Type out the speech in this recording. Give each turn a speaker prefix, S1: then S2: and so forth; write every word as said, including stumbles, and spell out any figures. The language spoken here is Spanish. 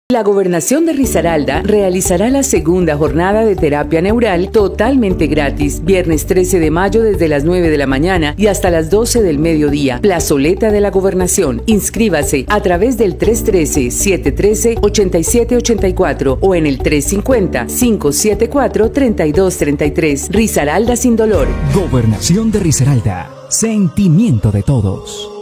S1: La Gobernación de Risaralda realizará la segunda jornada de terapia neural totalmente gratis, viernes trece de mayo desde las nueve de la mañana y hasta las doce del mediodía. Plazoleta de la Gobernación. Inscríbase a través del tres uno tres, siete uno tres, ocho siete ocho cuatro o en el tres cinco cero, cinco siete cuatro, tres dos tres tres. Risaralda sin dolor.
S2: Gobernación de Risaralda. Sentimiento de todos.